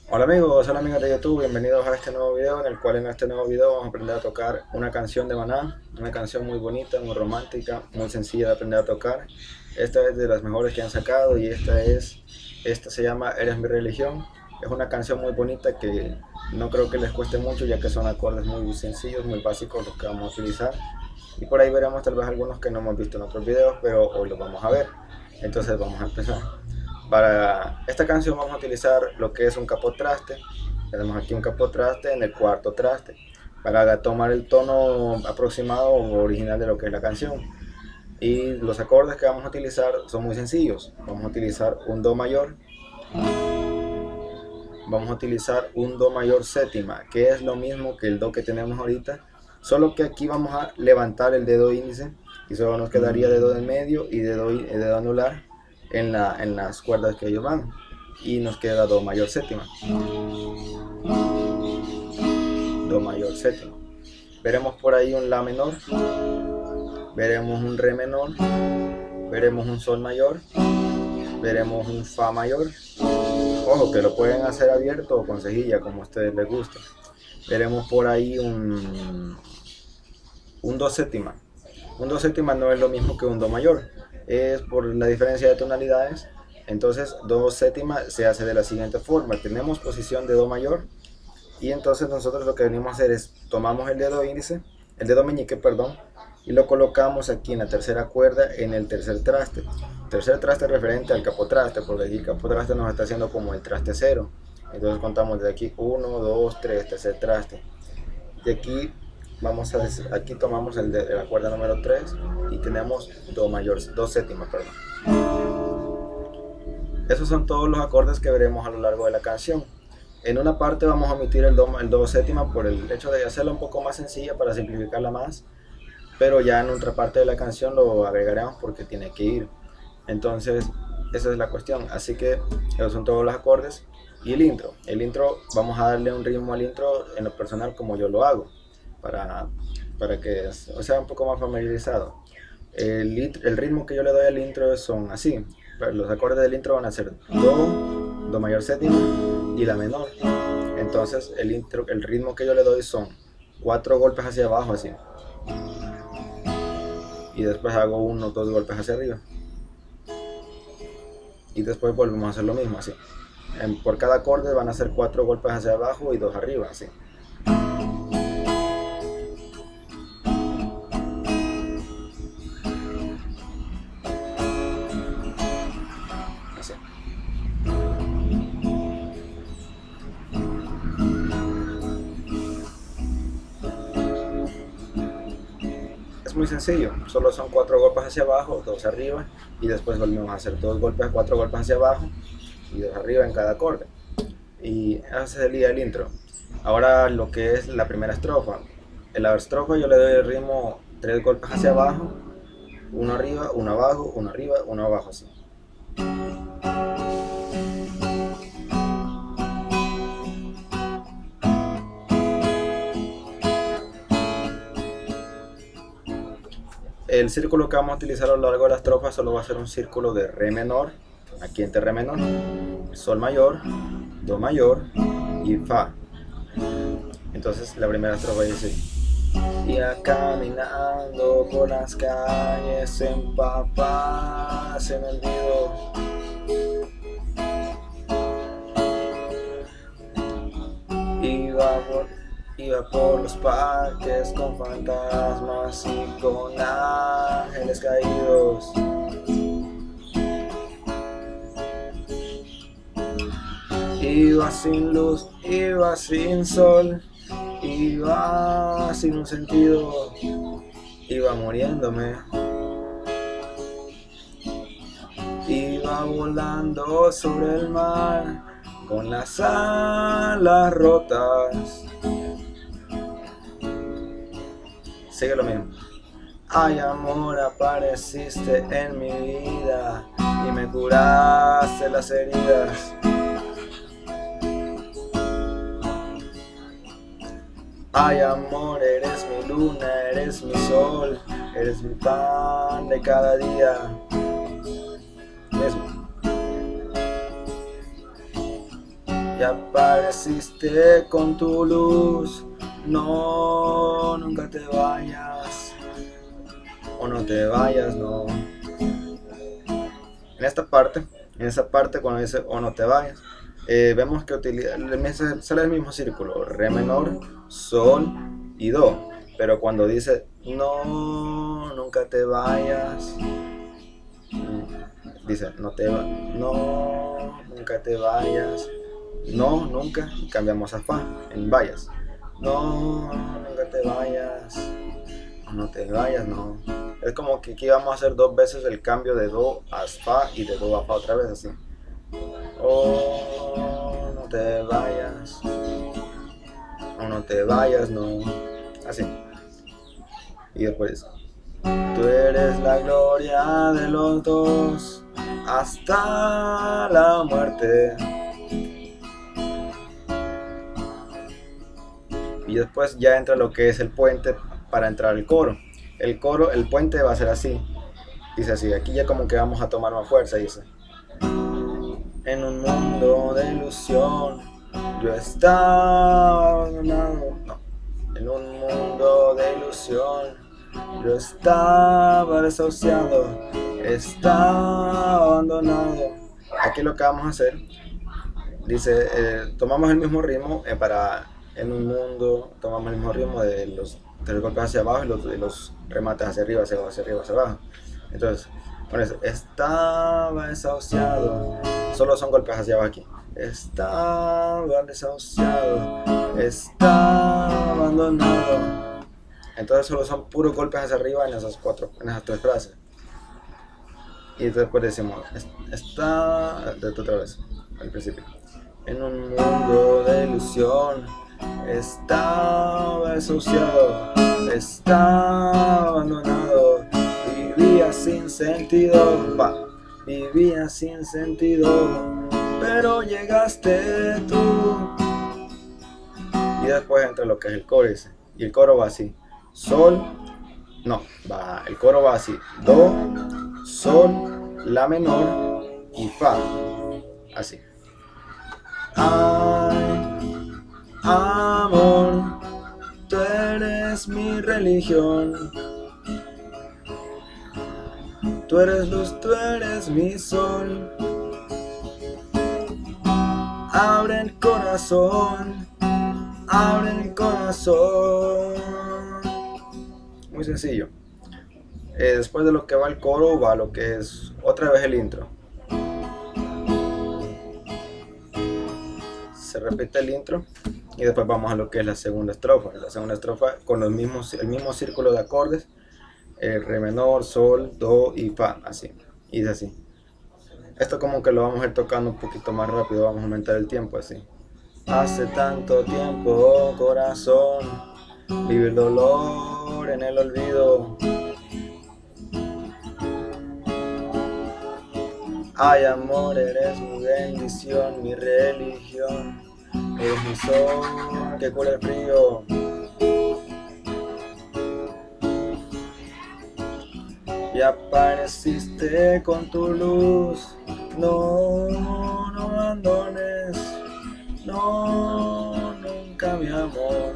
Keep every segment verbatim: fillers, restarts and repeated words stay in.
Hola amigos, hola amigas de YouTube, bienvenidos a este nuevo video en el cual en este nuevo video vamos a aprender a tocar una canción de Maná, una canción muy bonita, muy romántica, muy sencilla de aprender a tocar. Esta es de las mejores que han sacado y esta es, esta se llama Eres mi religión. Es una canción muy bonita que no creo que les cueste mucho ya que son acordes muy sencillos, muy básicos los que vamos a utilizar. Y por ahí veremos tal vez algunos que no hemos visto en otros videos, pero hoy los vamos a ver. Entonces vamos a empezar. Para esta canción vamos a utilizar lo que es un capotraste. Tenemos aquí un capotraste en el cuarto traste para tomar el tono aproximado o original de lo que es la canción. Y los acordes que vamos a utilizar son muy sencillos. Vamos a utilizar un do mayor, vamos a utilizar un do mayor séptima, que es lo mismo que el do que tenemos ahorita, solo que aquí vamos a levantar el dedo índice y solo nos quedaría dedo del medio y dedo, dedo anular en, la, en las cuerdas que ellos van, y nos queda do mayor séptima, do mayor séptima. Veremos por ahí un la menor, veremos un re menor, veremos un sol mayor, veremos un fa mayor. Ojo que lo pueden hacer abierto o con cejilla como a ustedes les gusta. Veremos por ahí un, un do séptima. Un do séptima no es lo mismo que un do mayor, es por la diferencia de tonalidades. Entonces do séptima se hace de la siguiente forma: tenemos posición de do mayor y entonces nosotros lo que venimos a hacer es tomamos el dedo índice, el dedo meñique, perdón, y lo colocamos aquí en la tercera cuerda en el tercer traste. Tercer traste referente al capotraste, porque aquí el capotraste nos está haciendo como el traste cero. Entonces contamos desde aquí uno, dos, tres, tercer traste. Y aquí vamos a decir, aquí tomamos el de la cuerda número tres y tenemos do mayor, do séptima, perdón. Esos son todos los acordes que veremos a lo largo de la canción. En una parte vamos a omitir el do, el do séptima por el hecho de hacerla un poco más sencilla para simplificarla más, pero ya en otra parte de la canción lo agregaremos porque tiene que ir. Entonces esa es la cuestión. Así que esos son todos los acordes. Y el intro, el intro vamos a darle un ritmo al intro en lo personal como yo lo hago, para, para que o sea un poco más familiarizado. El, el ritmo que yo le doy al intro son así. Los acordes del intro van a ser do, do mayor séptima y la menor. Entonces el intro, el ritmo que yo le doy son cuatro golpes hacia abajo así, y después hago uno dos golpes hacia arriba y después volvemos a hacer lo mismo así. En, por cada acorde van a ser cuatro golpes hacia abajo y dos arriba así. Así. Es muy sencillo, solo son cuatro golpes hacia abajo, dos arriba, y después volvemos a hacer dos golpes, cuatro golpes hacia abajo y dos arriba en cada acorde. Y ese sería el intro. Ahora lo que es la primera estrofa. En la estrofa yo le doy el ritmo tres golpes hacia abajo, uno arriba, uno abajo, uno arriba, uno abajo así. El círculo que vamos a utilizar a lo largo de la estrofa solo va a ser un círculo de re menor, aquí entre re menor, sol mayor, do mayor y fa. Entonces la primera estrofa dice: iba caminando por las calles empapadas en el olvido, iba por Iba por los parques con fantasmas y con ángeles caídos. Iba sin luz, iba sin sol, iba sin un sentido, iba muriéndome. Iba volando sobre el mar con las alas rotas. Sigue lo mismo. Ay amor, apareciste en mi vida y me curaste las heridas. Ay amor, eres mi luna, eres mi sol, eres mi pan de cada día. Mismo. y apareciste con tu luz. No, nunca te vayas, o no te vayas, no. En esta parte, en esa parte cuando dice o no te vayas, eh, vemos que utiliza, sale el mismo círculo, re menor, sol y do. Pero cuando dice no, nunca te vayas, dice no te va, no, nunca te vayas, no, nunca, y cambiamos a fa en vayas. No, nunca te vayas, no te vayas, no. Es como que aquí vamos a hacer dos veces el cambio de do a fa y de do a fa otra vez, así. Oh, no te vayas, o no te vayas, no. Así. Y después, tú eres la gloria de los dos hasta la muerte. Y después ya entra lo que es el puente para entrar al coro. El coro, el puente va a ser así. Dice así, aquí ya como que vamos a tomar más fuerza, dice. En un mundo de ilusión, yo estaba abandonado. No. En un mundo de ilusión, yo estaba desahuciado, estaba abandonado. Aquí lo que vamos a hacer, dice, eh, tomamos el mismo ritmo eh, para... En un mundo, tomamos el mismo ritmo de los, de los golpes hacia abajo y los, de los remates hacia arriba, hacia abajo, hacia arriba, hacia abajo. Entonces, bueno, estaba desahuciado, solo son golpes hacia abajo aquí. Estaba desahuciado, estaba abandonado. Entonces solo son puros golpes hacia arriba en esas cuatro, en esas tres frases. Y después decimos, está, otra vez, al principio. En un mundo de ilusión, estaba desahuciado, estaba abandonado, vivía sin sentido, va, vivía sin sentido, pero llegaste tú. Y después entra lo que es el coro, dice, y el coro va así, sol, no, va, el coro va así, do, sol, la menor y fa, así. Ay, amor, tú eres mi religión, tú eres luz, tú eres mi sol. Abre el corazón, abre el corazón. Muy sencillo. Eh, después de lo que va el coro, va lo que es otra vez el intro. Se repite el intro y después vamos a lo que es la segunda estrofa. La segunda estrofa con los mismos, el mismo círculo de acordes, eh, re menor, sol, do y fa, así. Y es así. Esto como que lo vamos a ir tocando un poquito más rápido, vamos a aumentar el tiempo así. Hace tanto tiempo, corazón, vive el dolor en el olvido. Ay, amor, eres mi bendición, mi religión, eres mi sol que cura el frío. Y apareciste con tu luz, no, no abandones, no, nunca mi amor.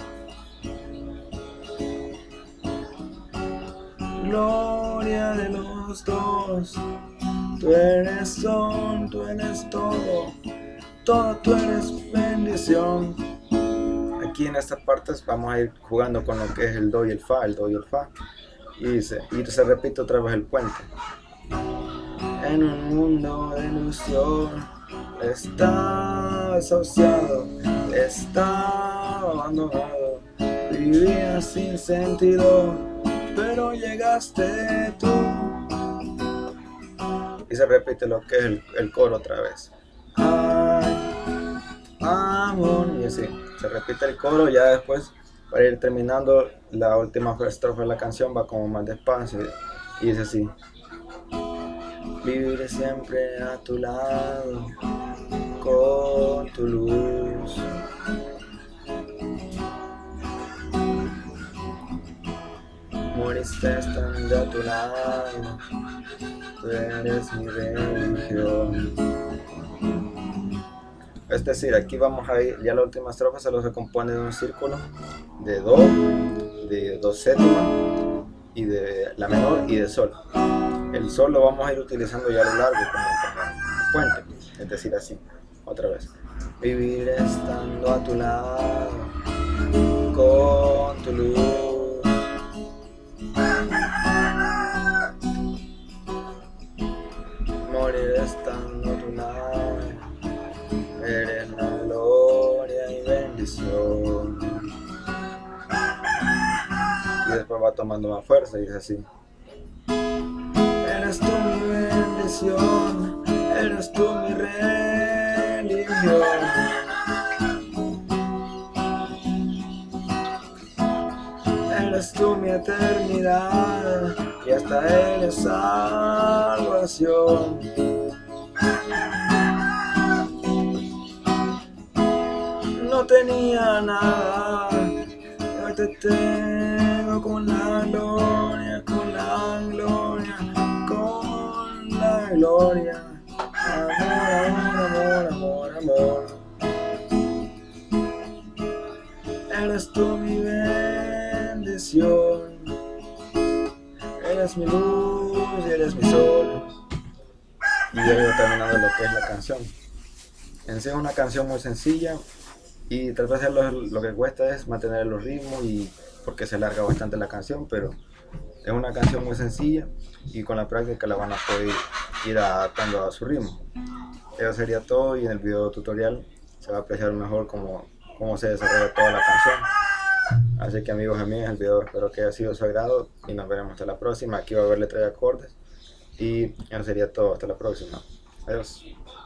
Gloria de los dos. Tú eres son, tú eres todo, todo tú eres bendición. Aquí en estas partes vamos a ir jugando con lo que es el do y el fa, el do y el fa. Y dice, y se repite otra vez el puente. En un mundo de ilusión, está desahuciado, está abandonado, vivía sin sentido, pero llegaste tú. Y se repite lo que es el, el coro otra vez. Ay, amor, y así, se repite el coro. Ya después, para ir terminando, la última estrofa de la canción va como más despacio y dice así: viviré siempre a tu lado, con tu luz. Moriste estando a tu lado, tú eres mi religión. Es decir, aquí vamos a ir, ya la última estrofa solo se compone de un círculo de do, de do séptima y de la menor y de sol. El sol lo vamos a ir utilizando ya a lo largo como, como puente, es decir, así, otra vez. Vivir estando a tu lado, con tu luz. Morir estando a tu lado, eres la gloria y bendición. Y después va tomando más fuerza y dice así. Eres tú mi bendición, eres tú mi religión. Eres tú mi eternidad y hasta eres salvación. No tenía nada, hoy te tengo con la gloria, con la gloria, con la gloria. Amor, amor, amor, amor, amor. Eres tú mi bendición, eres mi luz y eres mi sol. Y ya iba terminando lo que es la canción. En sí es una canción muy sencilla y tal vez lo, lo que cuesta es mantener los ritmos y porque se alarga bastante la canción, pero es una canción muy sencilla y con la práctica la van a poder ir adaptando a su ritmo. Eso sería todo y en el video tutorial se va a apreciar mejor cómo, cómo se desarrolla toda la canción. Así que amigos y amigas, el video espero que haya sido de su agrado y nos veremos hasta la próxima. Aquí va a haber letra de acordes y eso sería todo, hasta la próxima. Adiós.